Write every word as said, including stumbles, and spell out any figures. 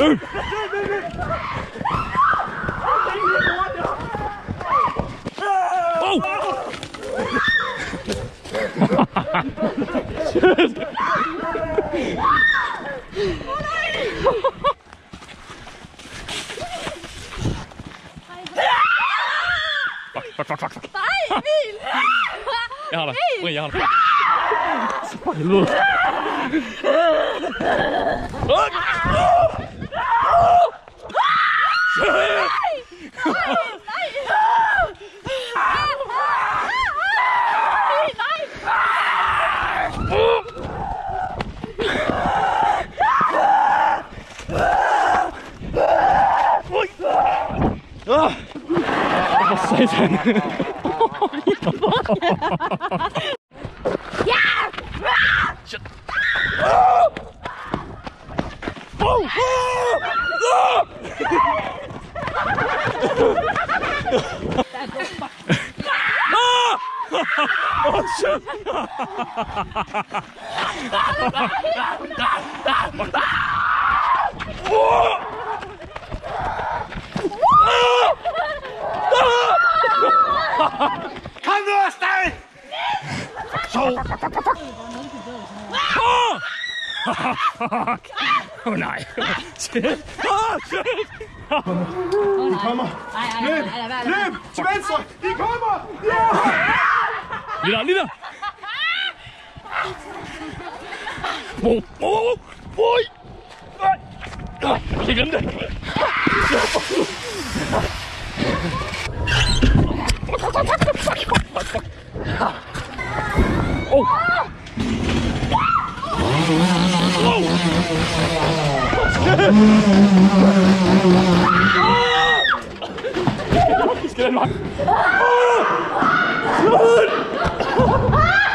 Oh! Fuck, fuck, fuck, fuck. Nej, Emil! Jeg har dig. Ui, jeg har dig. For helvede. For satan. Shit. Oh! Oh shit! Kom nu afsted! Så! Åh nej! Shit! Åh shit! De kommer! Løb! Løb! Til venstre! De kommer! Ja! Lige der, lige der! Wow, wow, wow! Oj! Jeg kan ikke glemme det! Oh! Wow! Vi skal den vej!